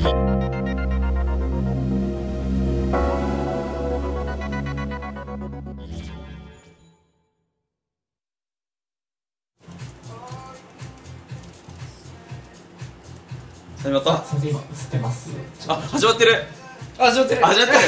始まった？ 先生今映ってます。 あ、始まってる。 始まってる。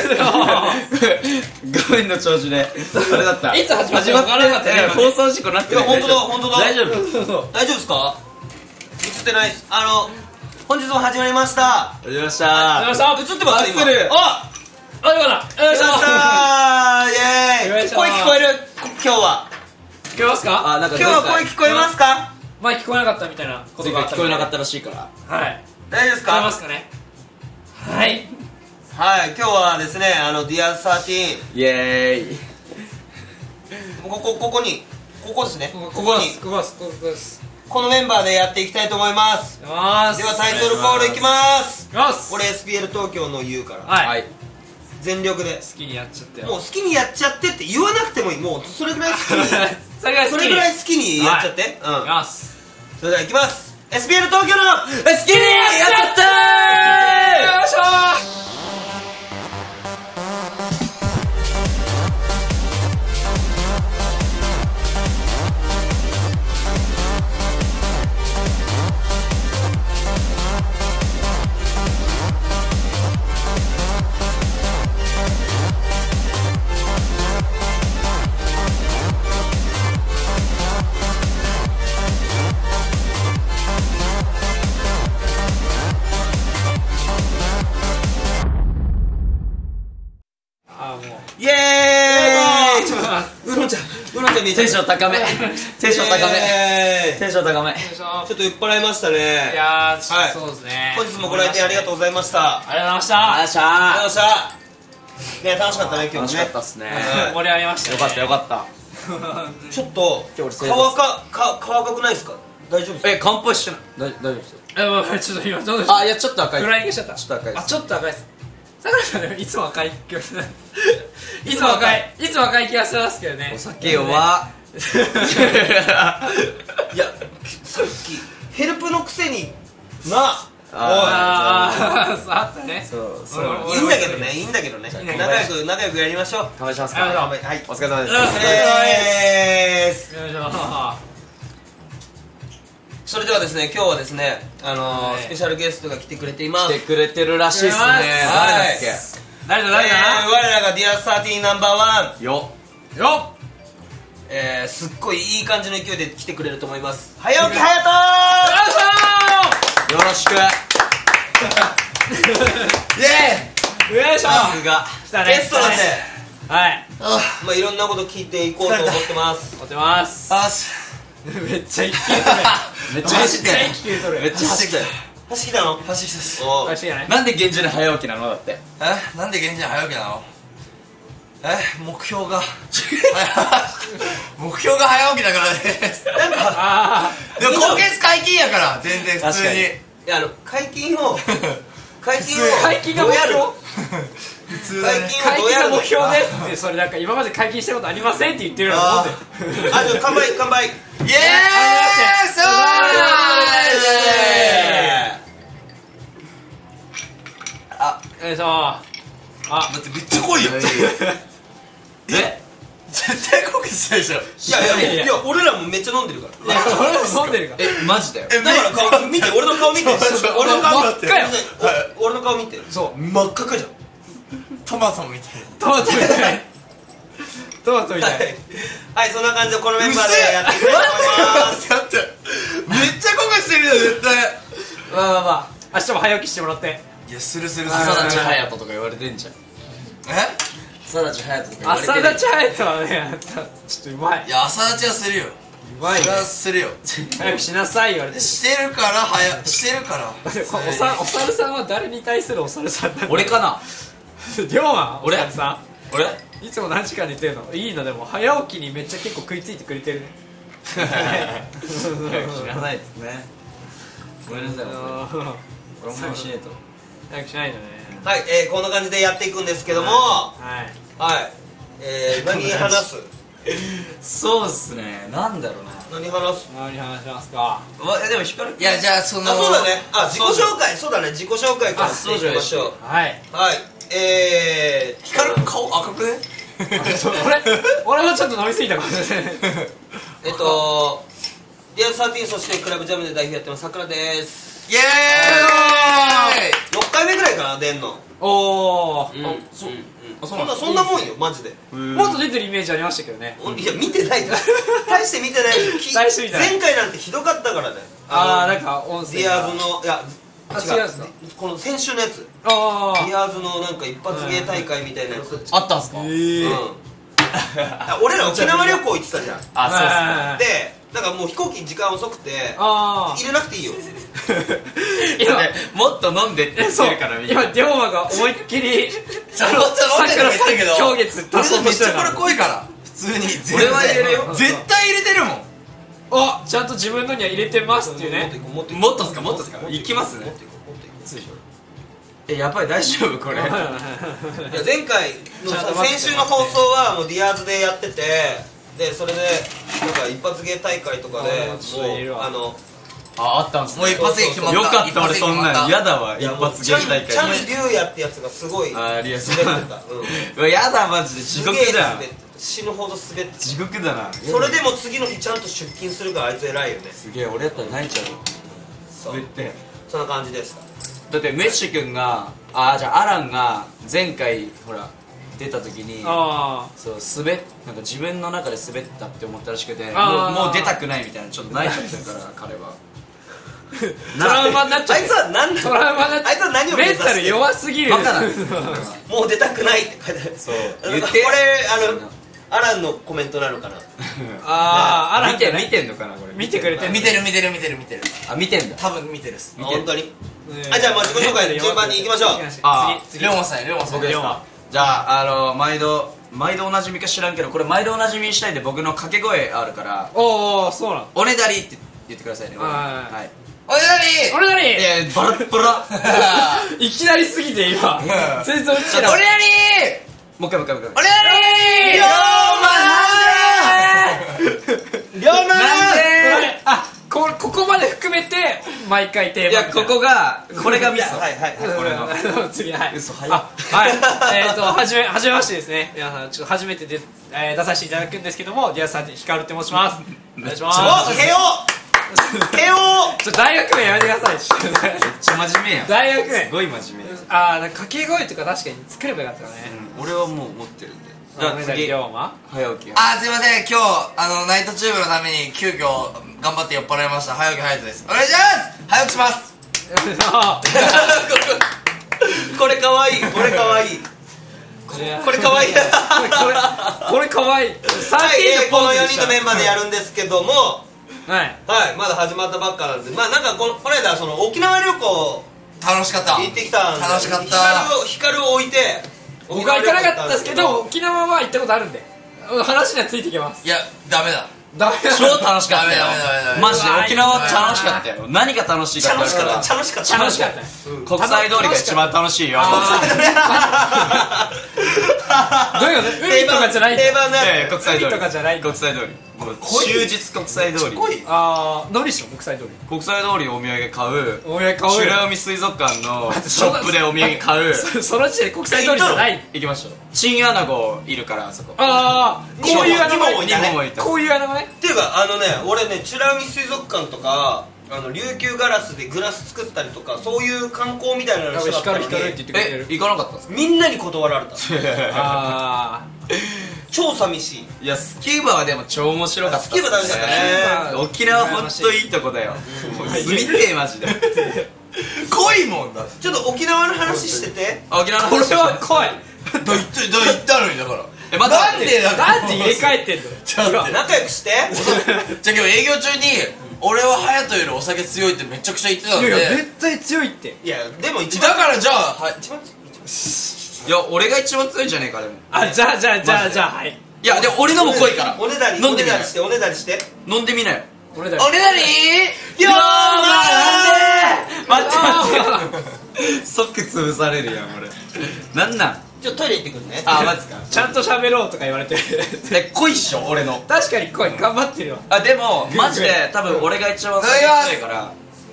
画面の調子であれだった。 いつ始まったか分からなかったね。 放送事故なってる。 本当だ本当だ。 大丈夫？ 大丈夫ですか？映ってないです。本日も始まりました。 始まりました。 映ってます今。 映ってる。 あ、 あ、よかった。よいしょ。 イエーイ。声聞こえる？今日は。 聞こえますか？ あ、なんか今日は声聞こえますか？ 前聞こえなかったみたいなことがあった。 聞こえなかったらしいから。 はい。 大丈夫です聞こえまか？ すかね。はい。 はい、今日はですね、ディア13 イエーイ。 ここですね。 ここです。 このメンバーでやっていきたいと思います。ではタイトルコールいきます。これ SPL 東京の言うから。 はい。 全力で好きにやっちゃってよ。 もう好きにやっちゃってって言わなくてもいい。もうそれぐらい好きにそれぐらい好きにやっちゃって。 いきます。 それではいきます。SPL 東京の好きにやっちゃってー。よいしょー。 イエーイ。ウーロン茶見えちゃう。 テンション高め。テンション高め。 ちょっと酔っ払いましたね。 いやー、そうですね。 本日もご来店ありがとうございました。 ありがとうございました。 ありがとうございました。 ね、楽しかったね今日ね。 楽しかったっすね。 盛り上げましたね。 よかった。 ちょっと乾かくないですか？大丈夫ですか？ 乾杯してない。大丈夫ですよ。 ちょっと今どうでしょう。 あ、いやちょっと赤い。 フライングしちゃった。 ちょっと赤いです。 ちょっと赤いです。さくらさんでもいつも赤い気がする。いつも赤い気がしますけどね。 お酒弱。 いや、さっきヘルプのくせにな。 あったね。 そういいんだけどね。仲良くやりましょう。 試しますか。はい、お疲れ様です。 よいしょ。 それではですね、今日はですね、スペシャルゲストが来てくれています。 来てくれてるらしいっすね。誰だっけ？ 誰だ？ 我らがディア13ナンバー1 よっ。すっごいいい感じの勢いで来てくれると思います。早起き隼人。 よろしく。 イエーイ。 よいしょ。 さすがゲストなんで、 はい。 まあいろんなこと聞いていこうと思ってます。 持ってます。めっちゃ息切れとる。 めっちゃ走ってる。 めっちゃ走ってる。走ってきたの？ 走ってきた。 なんで現地で早起きなのだって。 なんで現地で早起きなの？目標が早起きだからね。 なんかでも今月解禁やから全然普通に。 いや解禁が目標？ 普通だね。 解禁が目標ですって。それなんか今まで解禁したことありませんって言ってるようなもんで。 じゃあ乾杯。 イエーイ。そうよいしょ。 だってめっちゃ濃いよ。絶対濃くしたでしょ。 いや俺らもめっちゃ飲んでるから。 俺も飲んでるから。 マジだよ。 だから顔見て、俺の顔見て。俺の顔見て。 そう。 真っ赤じゃん。 トマトみたい。 はい、そんな感じでこのメンバーでやっていきたいと思います。 だってめっちゃ濃くしてるよ絶対。 まあ明日も早起きしてもらって。 いやする朝立ち隼人とか言われてんじゃん。朝立ち隼人とか言われてる。 朝立ち隼人はね、ちょっとうまい。 いや朝立ちはするよ。 うまいね。 それはするよ。 早くしなさい言われて。 してるからお猿さんは誰に対するお猿さんなの？ 俺かな。 龍馬お猿さん。 俺いつも何時間寝てるの？いいのでも早起きにめっちゃ結構食いついてくれてるね。 知らないですね。ごめんなさい。俺も早くしねえと。 早くしないとね。 はい、こんな感じでやっていくんですけども、 はい何話す？ そうっすね。なんだろうな。 何話す？ 何話しますか。 でも光る。 いやじゃあそのそうだね。自己紹介、そうだね、自己紹介からしていきましょう。 はいはい。 光る顔赤くね。 俺もちょっと飲みすぎたかもしれない。 ディア13、そしてクラブジャムで代表やってますさくらです。 イエーイ。 6回目ぐらいかな、出んの。 おー、 そんなもんよ、マジで。 もっと出てるイメージありましたけどね。 いや、見てない大して見てない。前回なんてひどかったからね。 なんか音声ディアーズの、いや違うんですか。 この先週のやつ、ディアーズのなんか一発芸大会みたいなやつあったんすか。 俺ら沖縄旅行行ってたじゃん。 あ、 そうっすね。でなんかもう飛行機時間遅くて入れなくていいよ。 もっと飲んでって言ってるから。 今龍馬が思いっきりさくらさん狂月足そうとしてるから。 これ濃いから普通に。 俺は入れるよ。 絶対入れてるもん。 ちゃんと自分のには入れてますっていうね。 もっとっすか、もっとっすか。いきますね。やっぱり大丈夫これ。いや前回の先週の放送はもうディアーズでやってて、でそれでなんか一発芸大会とかでもうあったんすね。 もう一発芸決まった。 よかった。俺そんなん嫌だわ。一発芸大会。 チャミリュウヤってやつがすごい滑ってた。 やだマジで地獄だよ。 死ぬほど滑って地獄だな。 それでも次の日ちゃんと出勤するからあいつ偉いよね。 すげえ、俺やったら泣いちゃうよ。滑って。 そんな感じでした。 だってメッシ君がじゃあアランが前回ほら出た時にそうなんか自分の中で滑ったって思ったらしくて、もう出たくないみたいな、ちょっと泣いちゃってるから彼は。 トラウマになっちゃう。 あいつは何を目指してメンタル弱すぎる。 もう出たくないって書いてある。 そう言って。これアランのコメントなのかな。 アラン見てんのかなこれ。 見てくれてる。 見てる。 見てんだ。 多分見てるっす。 本当に。じゃあ自己紹介順番に行きましょう。 龍馬さん僕ですか。じゃあ毎度おなじみか知らんけど、これ毎度おなじみにしたいんで僕の掛け声あるから、 そうなの。 おねだりって言ってくださいね。 はい。 おねだり。 いやバラッバラ。 いきなりすぎて今全然落ちてない。 おねだり。 もう一回。 おねだり。 龍馬なんで。 ここまで含めて毎回テーマ。 いやこれがミス。これの次はい。 嘘早っ。 はじめましてですね。皆さんちょっと初めて出させていただくんですけども、ディアさん光って申します。お願いします。大学名やめてください。めっちゃ真面目やん。 大学名すごい真面目。 なんか掛け声とか確かに作ればよかったね。 俺はもう持ってるんで。 じゃあ次龍馬早起き。 すいません、今日ナイトチューブのために急遽頑張って酔っ払いました早起き隼人です。お願いします。早起きします。 これかわいい。これかわいい。 これかわいい。 この4人のメンバーでやるんですけども、 はい、 まだ始まったばっかなんで、なんかこの間沖縄旅行楽しかった。 行ってきたんで、 楽しかった。 光を置いて僕は行かなかったですけど、沖縄は行ったことあるんで話にはついてきます。 いやダメだ。 超楽しかったよ。マジで沖縄楽しかったよ。何が楽しいかって言ったら楽しかった。 国際通りが一番楽しいよ。 どういうこと？海とかじゃない。 定番ね。 国際通りとかじゃない。 国際通り。終日国際通り。 何しろ国際通り。 国際通りお土産買う。美ら海水族館のショップでお土産買う。 その時点で国際通りじゃない。 行きましょう。チンアナゴいるからあそこ。 こういうアナゴいた。 こういうアナゴね。 っていうか俺ね、美ら海水族館とか琉球ガラスでグラス作ったりとか、そういう観光みたいなのしてたのに光って言ってくれてる。 行かなかったんですか？ みんなに断られた。超寂しい。 いやスキューバはでも超面白かった。 スキューバダメだったね。 沖縄ほんといいとこだよ。住みてえマジで。 濃いもんだ。 ちょっと沖縄の話してて。 沖縄の話。 これは濃い。 言ったのにだから。 なんで入れ替えてんの。 仲良くして。 じゃあ今日営業中に俺は隼人よりお酒強いってめちゃくちゃ言ってたんで。 いや絶対強いって。 いやでも一番だからじゃあ一番いや俺が一番強いんじゃねえかでも。 じゃあはい。 いやでも俺のも濃いから。 おねだりしておねだりして。 飲んでみなよ。 おねだり。 よー待って即潰されるやん俺。なんなんちょっとトイレ行ってくるね。 あ、マジっすか。 ちゃんと喋ろうとか言われてる濃いっしょ俺の。 確かに声頑張ってるよ。 あ、でもマジで多分俺が一番酒強いから。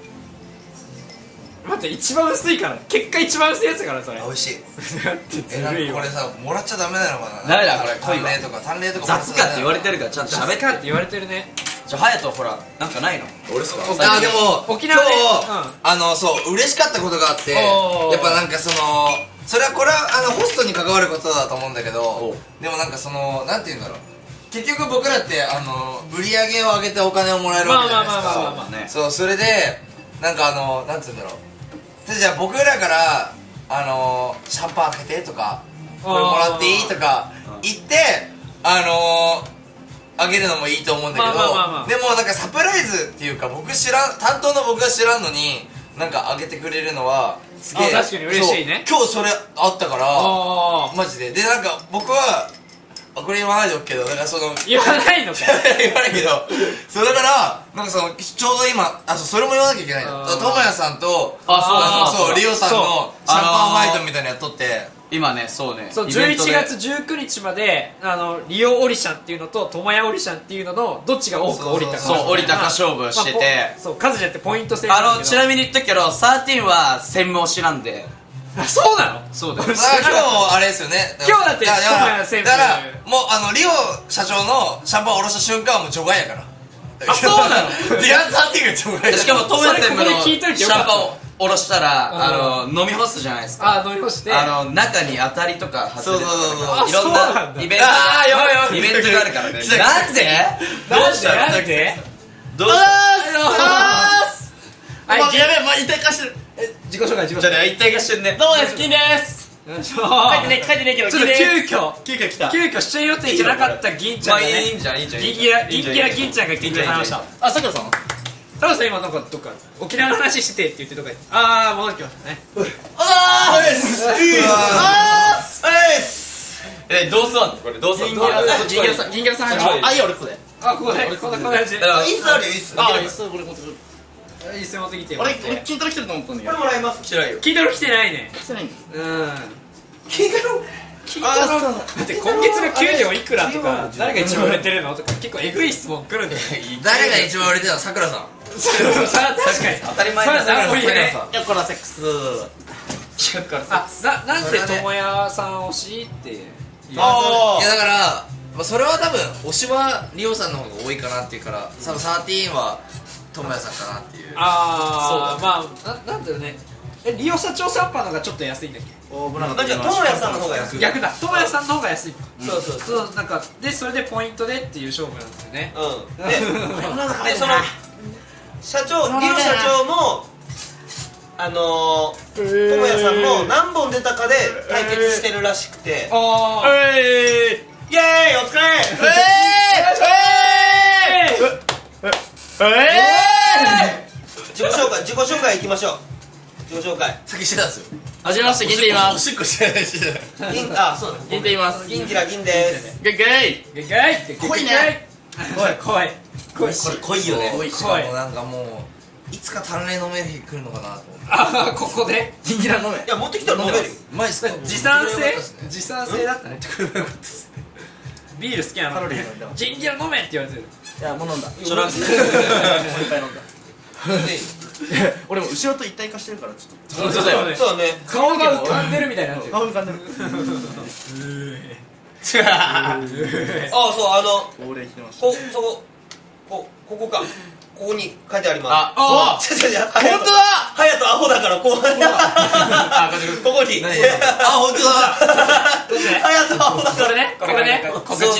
待って、一番薄いから、結果一番薄いやつからそれ。 美味しい。 なんてずるいよ。 これさ、もらっちゃダメなのかな。 ダメだこれ。 淡麗とか雑かって言われてるからちゃんと喋って。 雑かって言われてるね。 じゃあ隼人ほらなんかないの？俺っすか。 あ、でも沖縄でそう嬉しかったことがあって、やっぱなんかそれはこれはホストに関わることだと思うんだけど、でもなんかなんていうんだろう、結局僕らって売り上げを上げてお金をもらえるわけじゃないですか。そう、それでなんかなんていうんだろう、じゃあ僕らからシャンパン開けてとかこれもらっていいとか言ってあげるのもいいと思うんだけど、でもなんかサプライズっていうか担当の僕が知らんのになんかあげてくれるのはすげえ確かに嬉しいね。 今日それあったからマジでなんか僕はこれ言わないでおくけど、だから言わないのか言わないけど、そうだからなんかちょうど今それも言わなきゃいけないの。ともやさんとそうリオさんのシャンパンファイトみたいなのやっとって、 今ね、そうね、 そう11月19日までリオオリシャンっていうのとトモヤオリシャンっていうののどっちが多く降りたか、 そう降りたか勝負してて、 そう数じゃってポイント制なんだけど、 ちなみに言ったけど13は専務推しなんで。 あ、そうなの？ そうだよ。 今日あれですよね。 今日だってだからもうリオ社長のシャンパンを下ろした瞬間はもう除外やから。 あ、そうなの？ ディアンサーティング除外。 しかもトムヤ専務のシャンパンを下ろしたら飲み干すじゃないですか。 飲み干して中に当たりとか外れとかいそうろんなイベントがあるからね。なんで？ どうしてどうしたはい、 やべえ、まあ、一体化してる。 自己紹介。 じゃあね、一体化してんね。 どうです、金です。書いてねえけど、ちょっと急遽出演予定じゃなかった銀ちゃんがね、 いいんじゃん銀ギラ銀ちゃんが来てくれました。 あ、さくらさん今なんかどっか沖縄の話しててって言ってどっか戻ってきましたね。 どうすわんのこれ、どうすわんの銀ギラさんあ、いいよ、俺ここで。 こんな感じで。 いいっすあるよ、いいっす。 これ持ってくる。 いいっす、持ってきて。 俺筋トレ来てると思ったんだけど。 これもらいます。 来てないよ。 筋トレ来てないね。 来てないんだ。 筋トレだって今月が給料いくらとか誰が一番売れてるのとか結構エグい質問来るんだよ。 誰が一番売れてるの？さくらさん。 確かに当たり前だ。 さくらね。 いや、これはセックス。 なんでともやさん推しって言う。 いやだからそれは多分推しはリオさんの方が多いかなっていうから、多分13はともやさんかなっていう。 まあなんだろうね。リオ社長シャンパンの方がちょっと安いんだっけ？ じゃあともやさんの方が安い。 逆だ、ともやさんの方が安い。 そうなんかでそれでポイントでっていう勝負なんですよね。 でその社長、リオ社長もともやさんも何本出たかで対決してるらしくて、イエーイお疲れ自己紹介いきましょう。自己紹介先してたんですよ。 はじめまして、銀でいます。 おしっこしてないし。 そうだ、 銀でいます。 銀ギラ銀です。 ゲイ濃いね。怖い濃いよね。 しかもなんかもういつか淡麗飲める日来るのかなと思って。 ここで銀ギラ飲め。 いや、持ってきたら飲めるよ。 マジっすか？ 持参性だったね。ビール好きなのね。銀ギラ飲めって言われてる。 いや、もう飲んだ。 もう一回飲んだ。 俺も後ろと一体化してるからちょっと。 そうだね。 顔が浮かんでるみたいになってる。 顔浮かんでる。 そうここか。ここに書いてあります。 本当だ。 ハヤトアホだからこう。ここに。 本当だ。 ハヤトアホだから。 これね。 告知。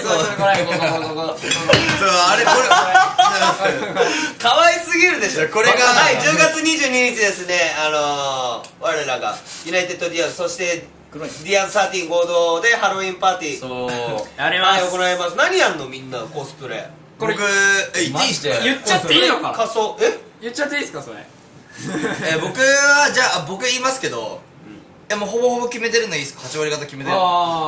あれこれ。 可愛すぎるでしょ。 これがはい、10月22日ですね。我らがユナイテッドディアンズ、そしてディアンズ13合同でハロウィンパーティーやります。 行います。何やんのみんなコスプレ。 僕言っていいっすか？ 言っちゃっていいのか？ 仮装言っちゃっていいですかそれ？ 僕はじゃあ僕言いますけど、もうほぼほぼ決めてるのいいですか？8割方決めてる。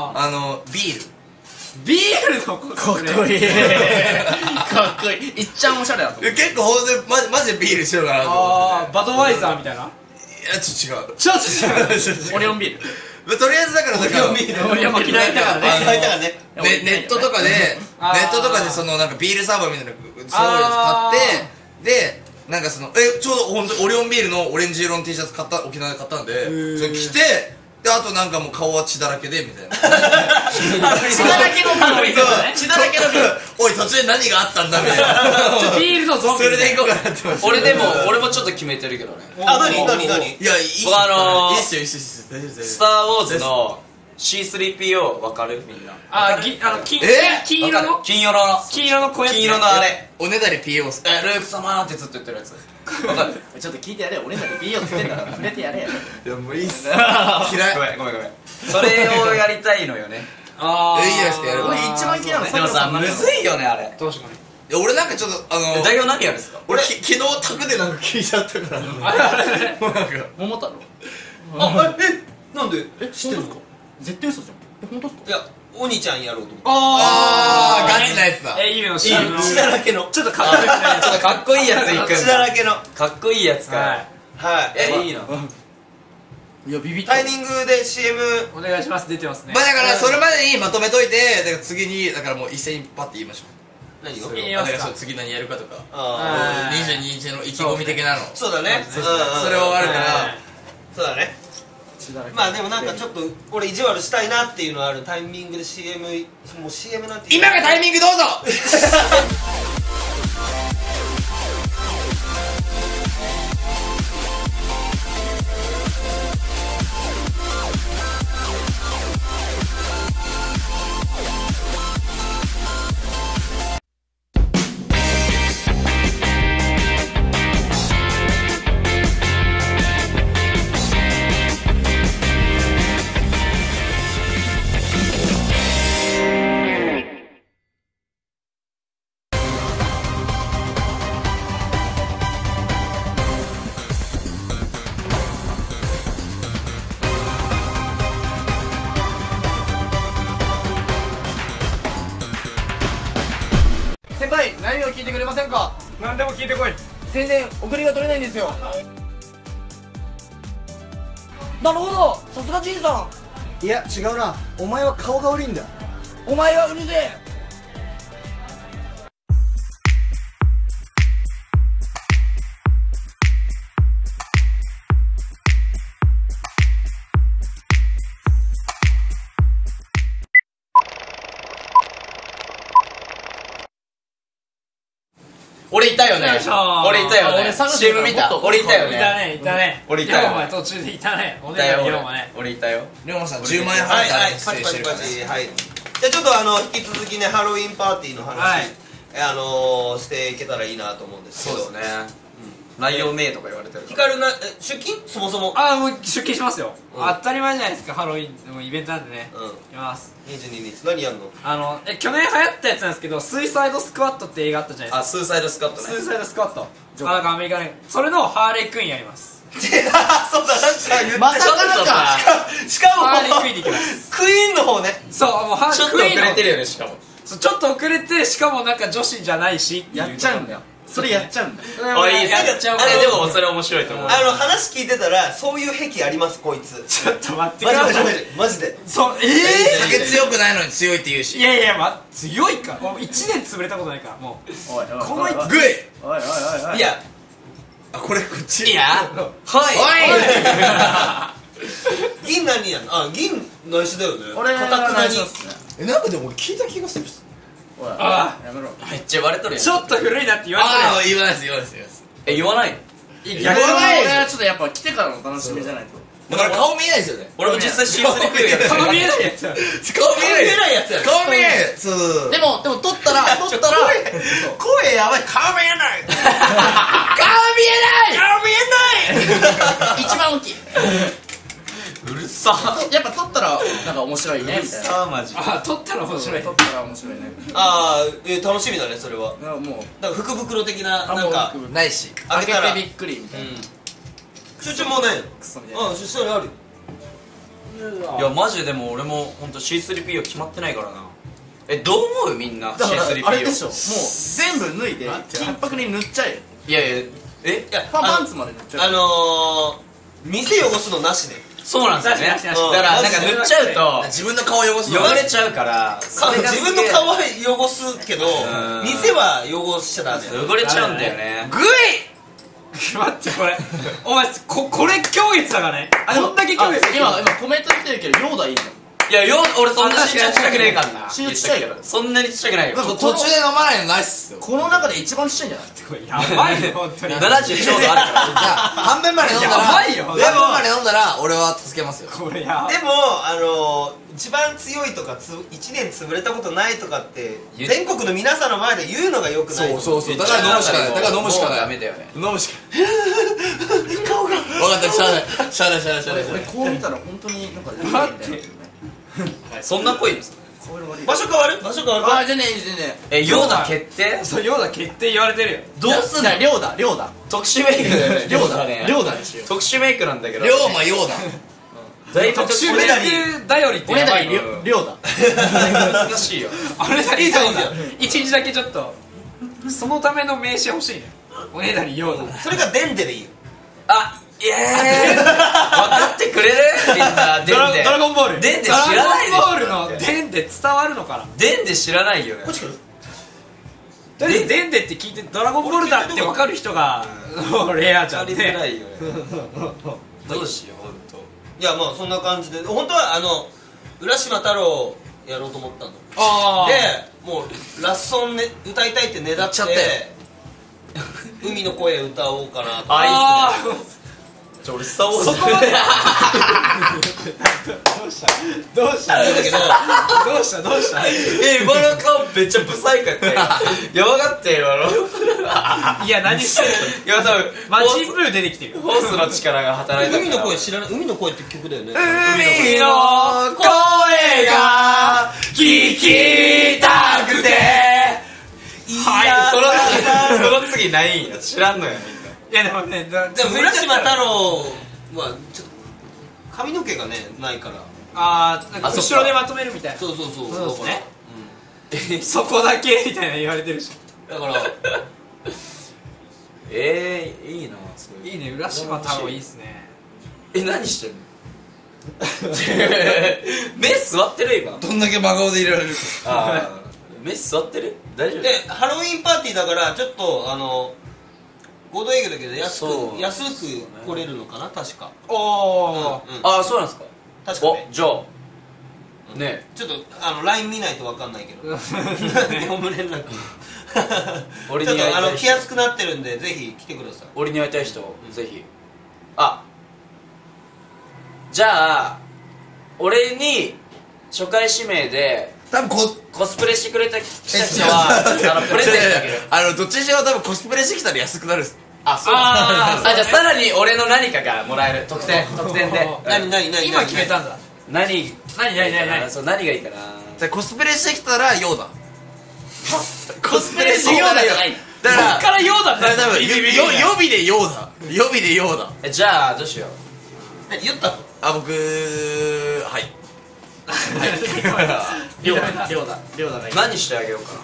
ビールのコスプレ。 かっこいい。いっちゃんおしゃれだと思う。 結構ほんとマジでビールしようかなと思って。 バドワイザーみたいな。 いやちょっと違う。 オリオンビール。 とりあえずだからいや巻きないだからねネットとかでそのなんかビールサーバーみたいなすごいやつ買ってでなんかそのちょうど本当オリオンビールのオレンジ色の T シャツ沖縄で買ったんでそれ着てであとなんかもう顔は血だらけでみたいな血だらけのビール血だらけのビールおい途中で何があったんだみたいなビールのゾンビそれでいこうかなってました俺もちょっと決めてるけどね何いやいいっすよいいっすよ大丈夫スター・ウォーズの C3PO わかるみんな金色の金色の子やつ金色のあれおねだり PO っすルーク様ってずっと言ってるやつわかるちょっと聞いてやれよ、俺だって PO って言ってんだから触れてやれよ。 いやもういいっす嫌いごめんそれをやりたいのよねいいじゃないですかやれば俺一番嫌いなのでもさむずいよねあれ確かに俺なんかちょっと代表何やるんですか俺昨日宅でなんか聞いちゃったからもうなんか桃太郎なんで知ってるんですか？絶対嘘じゃん。本当ですか？ いやお兄ちゃんやろうと思ってあーガチなやつだいいの CM の血だらけのちょっとかっこいいちょっとかっこいいやついくんだ血だらけのかっこいいやつかはいいいのいやビビった。 タイミングで CM お願いします。出てますね。 まあだからそれまでにまとめといてだから次にだからもう一斉にパッて言いましょう何を言いますかだからそう次何やるかとかあ 22日の意気込み的なのそうだねそれはあるからそうだねまあでもなんかちょっと俺意地悪したいなっていうのあるタイミングで CM もう CM なんて今がタイミングどうぞ先輩、悩みを聞いてくれませんか？ 何でも聞いてこい。 全然送りが取れないんですよ。なるほど、さすがじいさいや違うな、お前は顔が悪いんだ。 ん。お前はうるせえ。 俺いたよねよいしょ俺いたよね俺探して CM 見たもっと俺いたよねいたね、いたね。 俺いたよお前途中でいたね。おいたよねよ、お前。 俺いたよ龍馬さん10万円はいはい払って出演してるからパチはいじゃあちょっと引き続きねハロウィンパーティーの話、 はいしていけたらいいなと思うんですけどそうですね内容ねえとか言われてるヒカルな出勤そもそももう出勤しますよ。当たり前じゃないですか、ハロウィンのイベントなんでね。行きます。 22日何やんの去年流行ったやつなんですけど、スイサイドスクワットって映画あったじゃないですか。 スーサイドスカットねスイサイドスクワット。なんかアメリカで。それのハーレークイーンやります。 そうだなんか言ってまさかのか。 しかもハーレークイーンで行きます。 クイーンの方ねそう、もうハーちょっとレークイーンの遅れてるよねしかもそうちょっと遅れて、しかもなんか女子じゃないしっていうやっちゃうんだよ。それやっちゃうんだよ。 あいいやっちゃうあれでもそれ面白いと思う話聞いてたらそういう癖ありますこいつちょっと待ってください。 マジでそう、 酒強くないのに強いって言うしいやいや、強いか。もう1年潰れたことないから、もう。 おいおいおいこのグイおいおいおいおい。 いやあこれこっちいや銀何やん銀内緒だよね俺かたくなに内緒っすね。 なんかでも俺聞いた気がするおいあやめろ。 めっちゃ言われとるやんちょっと古いなって言われああて言わないです言わないです言わないのる言わない俺はちょっとやっぱ来てからの楽しみじゃないと。 だから顔見えないですよね俺も実際 C3PO やる顔見えないやつ。 顔見えないやつや顔見えないそうそうそうでも撮ったら声やばい顔見えない一番大きい。 うるさやっぱ撮ったらなんか面白いねみたいな。 マジ撮ったら面白い。 撮ったら面白いね。 楽しみだねそれはもうだから福袋的ななんかないし開けたら開けてびっくりみたいな。 集中もうないのクソみたいな。 そしたらあるいやマジででも俺も本当 C3PO 決まってないからなどう思うみんなだからあれで C3PO しょ。もう全部脱いで金箔に塗っちゃえよ。 いやいやいやパンツまで塗っちゃえ。 店汚すのなしね。 そうなんですよね。 なしなしだからなんか塗っちゃうと自分の顔汚すの汚れちゃうから、それがすげえ自分の顔は汚すけど店は汚しちゃダメ。 汚れちゃうんだよね。 グイ待ってこれお前これ狂月だからね。こんだけ狂月今コメント来てるけど、ヨーダいいじゃん。 いや俺そんな身長ちっちゃくねえからな。 身長ちっちゃいよ。 そんなにちっちゃくないよ。 途中で飲まないのないっすよ。 この中で一番ちっちゃいんじゃない？ これやばいよ本当に。 70ちょうどあるから。 じゃあ半分まで飲んだらやばいよ半分まで飲んだら俺は助けますよ。 これやばい。 でも一番強いとか1年潰れたことないとかって全国の皆さんの前で言うのがよくない。 そうだから飲むしかない。だから飲むしかない。 ダメだよね。 飲むしかない。顔が分かった。しゃあない俺こう見たら本当になんか待ってそんな濃いんですか？ 場所変わる？場所変わる？ あ、全然ヨーダ決定？ そうヨーダ決定言われてるよ。 どうすんだ？量だ特殊メイクだよね。 量だね。 量だにしよう。 特殊メイクなんだけど。 龍馬ようだ。 だいぶ特殊メイク頼りってやばいの。 量だ。 難しいよ。 あれだけヨーダ一日だけちょっとそのための名刺欲しいね。おねだりヨーダ。 それがデンデでいいよ。 あ、分かってくれる？みんなデンデ。 ドラゴンボール。 デンデ知らないでしょ。 ドラゴンボールのデンデ伝わるのかな。 デンデ知らないよね。 とりあえずデンデって聞いてドラゴンボールだって分かる人がレアじゃん分かりづらね。 いよね。どうしよう本当。 いやまあそんな感じで本当は浦島太郎やろうと思ったのあでもうラスソン、ね、歌いたいってねだって海の声歌おうかなと。 あ、いいっすね。じゃあ俺スターウォーズ。 そこまでどうしただけどどうした今の顔めっちゃブサイクやってやばかったよいや何してるいや多分マジンブル出てきてるよ。 ホースの力が働いたから。 海の声知らない？海の声って曲だよね。 海の声が聞きたくて。 はい、その次ないんや。知らんのやみんな。 いやでもね、 でも浦島太郎はちょっと髪の毛がねないから。 なんか後ろでまとめるみたいな。 そうそうですね。そこだけみたいな言われてるし。 だからいいなそれ。 いいね、浦島太郎いいっすね。 何してんの？目座ってる今。 どんだけ真顔でいられるか。 ああ、目座ってる？大丈夫？ でハロウィンパーティーだからちょっと合同営業だけど安く来れるのかな確か。 おお。 ああ、そうなんですか。 確かね。 じゃあね、 ちょっとLINE 見ないと分かんないけど業務連絡俺ちょっに会いたい人と来やすくなってるんでぜひ来てください。 俺に会いたい人ぜひ。じゃあ俺に初回指名で多分コスプレしてくれた人はプレゼントあげる。 どっちにしろ多分コスプレしてきたら安くなるっす。 あ、そうなんだ。じゃあさらに俺の何かがもらえる。特典で。 何今決めたんだ。 何そう何がいいかな。 じゃあコスプレしてきたらヨーダ。 コスプレしてヨーダじゃない。 だからそっからヨーダって多分予備でヨーダ。 じゃあどうしよう。 言ったの？ 僕はい量だね。 何してあげようか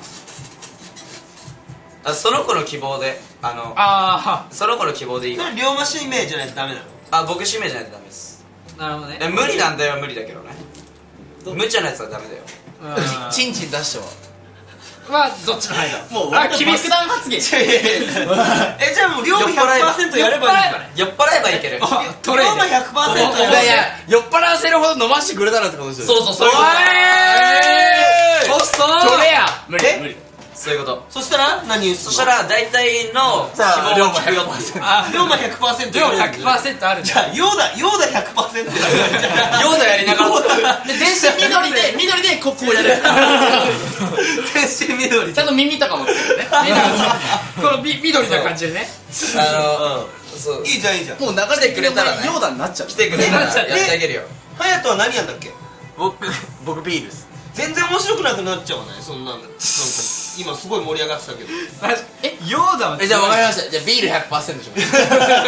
な。その子の希望でその子の希望でいいわ。 それ龍馬指名じゃないとダメなの？ 僕指名じゃないとダメです。 なるほどね。 無理なんだよ。無理だけどね。無茶なやつはダメだよ。 チンチン出してはまあどっちの間もう厳しく爆弾発言。 じゃあもう龍馬 100% やればいい。 酔っ払えばいける。 トレイ龍馬 100% やれいや酔っ払わせるほど飲ましてくれたらってことですよ。 そうそういうこと。 コストそれや無理。 そういうこと。 そしたら何言うそしたら大体の希望を聞くよっていう。 龍馬 100% 量100% あるじゃあヨーダ 100% ヨーダやりながらで全身緑でこうやる。 全身緑ちゃんと耳とかもつけてね。 この緑な感じでね。 そういいじゃんいいじゃん。 もう流れてくれたらヨーダになっちゃう。 来てくれたらやってあげるよ。 隼人は何やんだっけ？ 僕ビールです。 全然面白くなくなっちゃうわね。そんなんか今すごい盛り上がってたけど。 ヨーダはじゃあ分かりました。じゃあビール 100% します。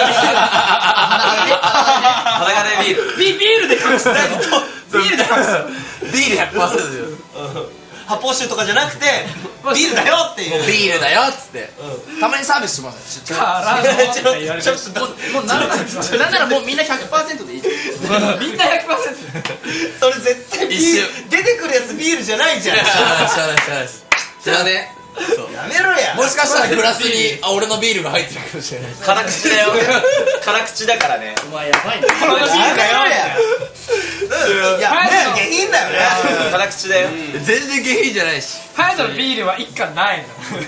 裸でビール。 ビールで隠す。ビールで隠す。 ビール 100% ですよ。 発泡酒とかじゃなくてビールだよっていうビールだよっつってたまにサービスしますねからのって言われてるもうなんならもうみんな 100% でいいみんな 100% それ絶対ビール出てくるやつビールじゃないじゃん知らないじゃあねやめろやもしかしたらグラスに俺のビールが入ってるかもしれない辛口だよ辛口だからねお前やばいねこのビールだよいやね下品だよね辛口だよ全然下品じゃないしハヤトのビールは1貫ない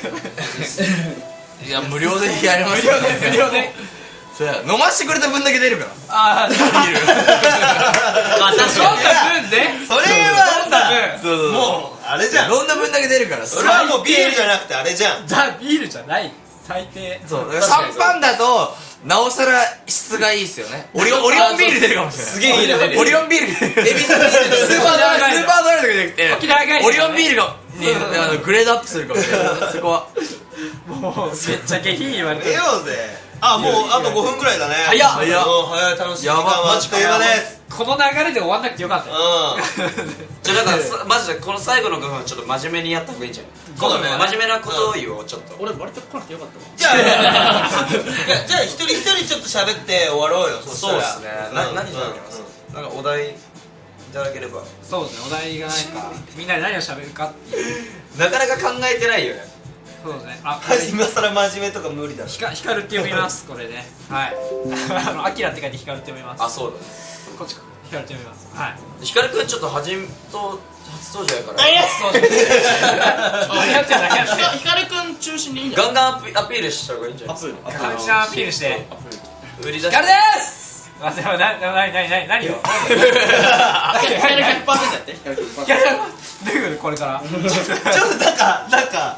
のいや無料でやりますよね無料でそうや飲ましてくれた分だけ出るからああビール飲んだ分でそれはさそうそうもうあれじゃん飲んだ分だけ出るからそれはもうビールじゃなくてあれじゃんザ・ビールじゃない最低そうシャンパンだとなおさら質がいいっすよねオリオンビール出るかもしれないすげえいいの出るオリオンビールエビスビールスーパードライとかじゃなくて沖縄帰りオリオンビールがグレードアップするかもしれないそこはもうめっちゃ下品言われてる出ようぜあもうあと5分くらいだね早っ早い楽しい時間はあっという間ですこの流れで終わんなくてよかったよじゃあなんかマジでこの最後の5分はちょっと真面目にやった方がいいんじゃないそうだね真面目なことを言おうちょっと俺割と来なくてよかったわじゃあじゃあ一人一人ちょっと喋って終わろうよそうですね何いただけうんますなんかお題いただければそうですねお題がないかみんなで何を喋るかっていうなかなか考えてないよねそうですねあ今更真面目とか無理だし光るって読みますこれねはいアキラって書いて光るって読みますあそうだねこっちか光るって読みますはい光くんちょっと初登場やからそうです何やってんだ何やってんだ光くん中心にいいんじゃガンガンアピールした方がいいんじゃないですかカルチャーアピールして売り出し光ですあでも何をない光 100% やって光るこれからちょっとなんか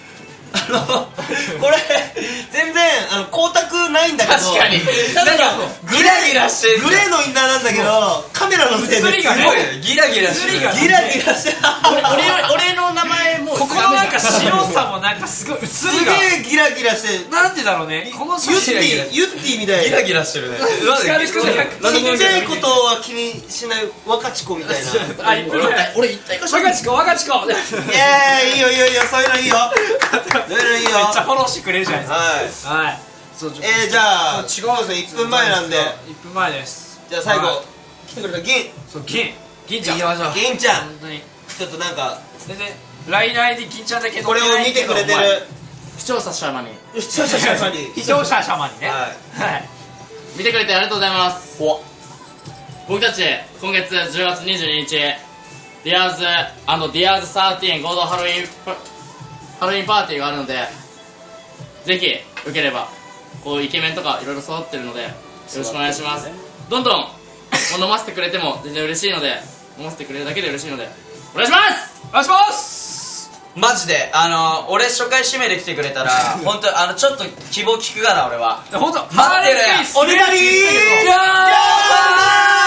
これ全然光沢ないんだけど確かになんかギラギラしてグレーのインナーなんだけどカメラのせいですごい釣りがねギラギラしてるギラギラして俺の名前もうここのなんか白さもなんかすごいす映りがげえギラギラしてなんでだろうねこの写ユッ真ティみたいギラギラしてるね光くんがちっちゃいことは気にしない若ち子みたいなあ一分前俺一体化若ち子いいよそういうのいいよそういうのいいよめっちゃフォローしてくれるじゃないですかはいはいそうじゃあ違うんですよ1分前なんで 1分前ですじゃあ最はい後来てくれた銀そう銀ちゃん行きましょう銀ちゃん本当にちょっとなんか全然 LINE で銀ちゃんだけこれを見てくれてる視聴者様に視聴者様に視聴者様にねはいはい見てくれてありがとうございます僕たち今月10月22日ディアーズ&ディアーズ13合同ハロウィンパーティーがあるのでぜひよければこうイケメンとかいろいろ揃ってるのでよろしくお願いしますどんどんもう飲ませてくれても全然嬉しいので飲ませてくれるだけで嬉しいのでお願いしますお願いしますマジで俺初回指名で来てくれたら本当ちょっと希望聞くかな俺は本当待ってるおねだりいやー